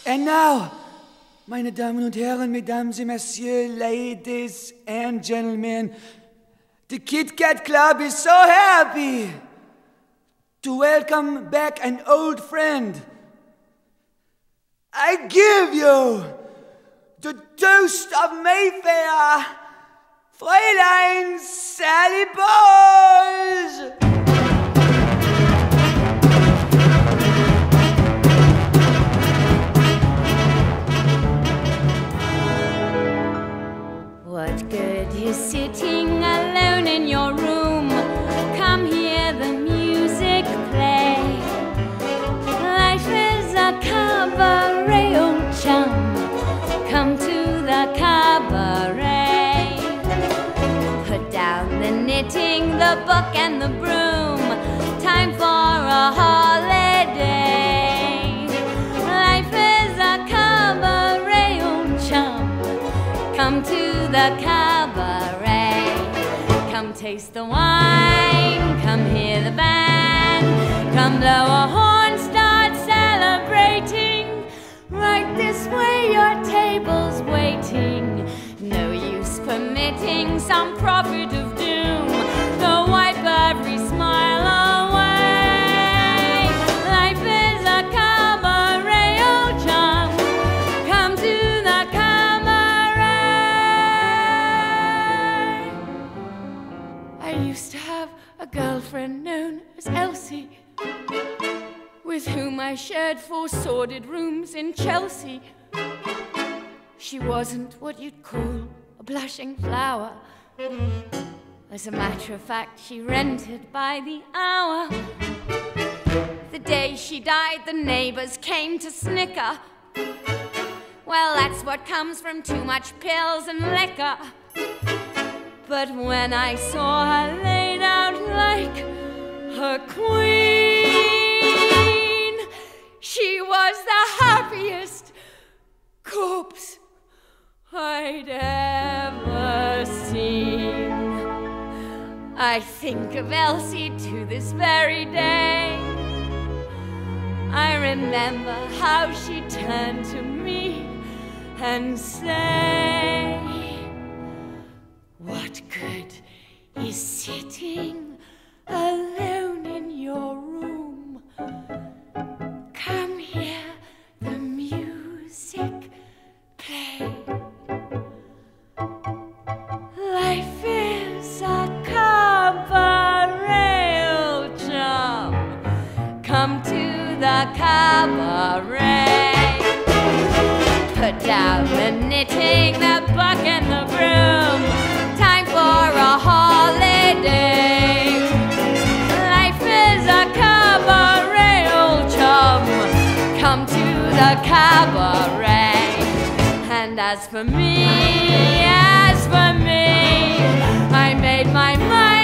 And now, meine Damen und Herren, Mesdames et Messieurs, ladies and gentlemen, the Kit Kat Club is so happy to welcome back an old friend. I give you the toast of Mayfair, Fräulein Sally Bowles. What good is sitting alone in your room? Come hear the music play. Life is a cabaret, old chum. Come to the cabaret. Put down the knitting, the book and the broom. Time for a holiday. Life is a cabaret, old chum. Come to the cabaret. Come taste the wine, come hear the band. Come blow a horn, start celebrating. Right this way, your table's waiting. No use permitting some prophet of doom to wipe every smile away. Life is a cabaret, old chum. Come to the cabaret. I used to have a girlfriend known as Elsie, with whom I shared 4 sordid rooms in Chelsea. She wasn't what you'd call a blushing flower. As a matter of fact, she rented by the hour. The day she died, the neighbors came to snicker. Well, that's what comes from too much pills and liquor. But when I saw her laid out like a queen, she was the happiest corpse I'd ever seen. I think of Elsie to this very day. I remember how she turned to me and said, what good is sitting alone in your room? Come hear the music play. Life is a cabaret, old chum. Come to the cabaret. Put down the knitting, the book and the broom. Time for a holiday. Life is a cabaret, old chum. Come to the cabaret. And as for me, I made my mind